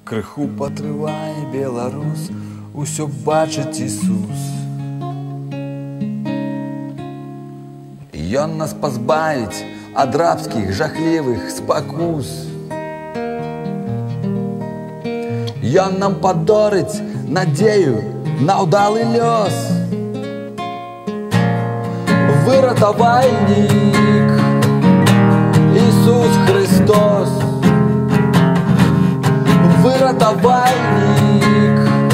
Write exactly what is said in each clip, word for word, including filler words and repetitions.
Крыху патрывае беларус, усё бачыць Ісус. Ён нас пазбавіць ад рабскіх жахлівых спакус. Ён нам падорыць надзею на ўдалы лёс. Выратавальнік Ісус Христос. Выратавальнік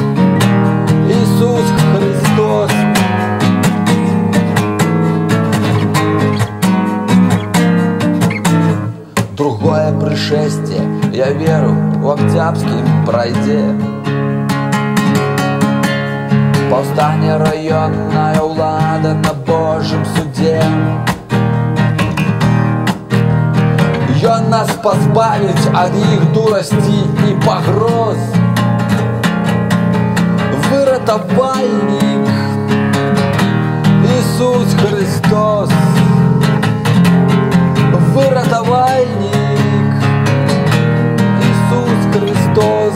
Ісус Христос. Другое пришествие, я веру, в Октябрьским пройде. Повстание районная улада на Божьем суде. Ён нас позбавить от их дурости и погроз. Выратовальник Иисус Христос. Выратовальник Иисус Христос.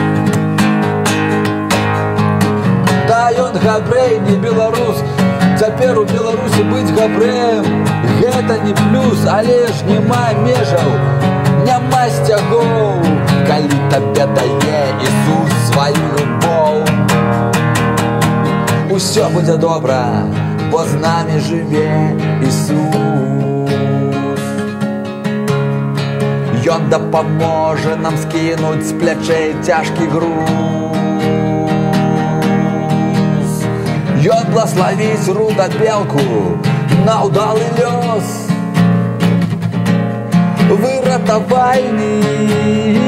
Да, ён габрэй, не беларус. Цяпер у Беларусі быць габрэем гэта не плюс, але ж няма межаў, няма сцягоў, калі табе дае Ісус сваю любоў. Усё будзе добра, бо з намі жыве Ісус. Ён дапаможа нам скінуць з плячэй цяжкі груз. Ён благословить рудобелку на удалый лёс. Выратовальник